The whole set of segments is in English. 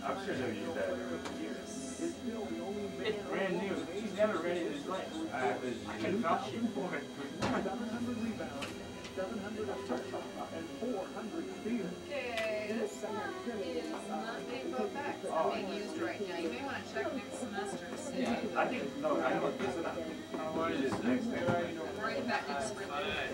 I'm sure they'll use that over the years. It's brand new. She's never ready this late. I can vouch for it. 700 rebounds, 700 assists, and 400 steals. Okay, this one is not being brought back. It's not being used right now. You may want to check next semester to see. Yeah, I think, no, I know what this is. How is this next thing? Right back next spring.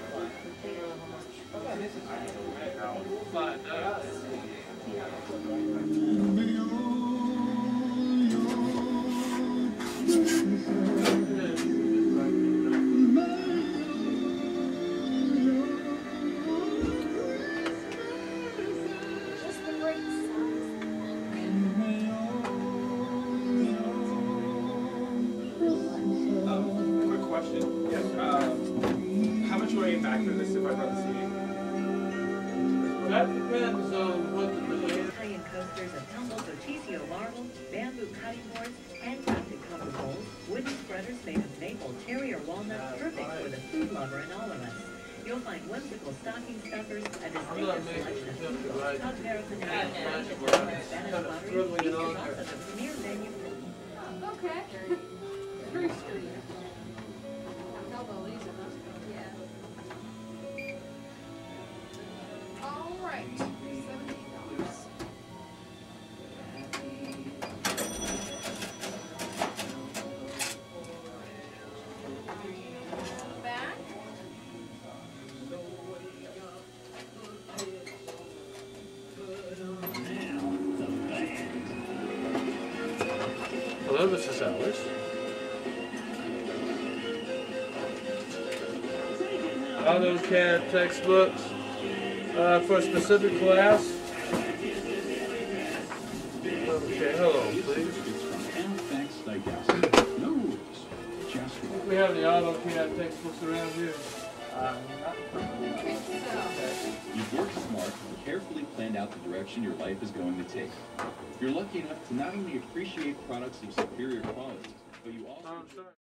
Quick question. Yes. How much will I get back for this if I brought the CD? That depends on what the Italian coasters of tumbled Otisio marble, bamboo cutting boards, handcrafted cover bowls, wooden spreaders made of maple, cherry, or walnut, perfect for the food lover in all of us. You'll find whimsical stocking stuffers, a distinctive selection of food, tub paraphernalia, and features also the premier menu. Okay. Very sturdy. Elbow these are most yeah. All right. $78. Back. Hello, Mrs. Ellis. AutoCAD textbooks for a specific class. Okay, hello, please. We have the AutoCAD textbooks around here. Okay, so. You've worked smart and carefully planned out the direction your life is going to take. You're lucky enough to not only appreciate products of superior quality, but you also...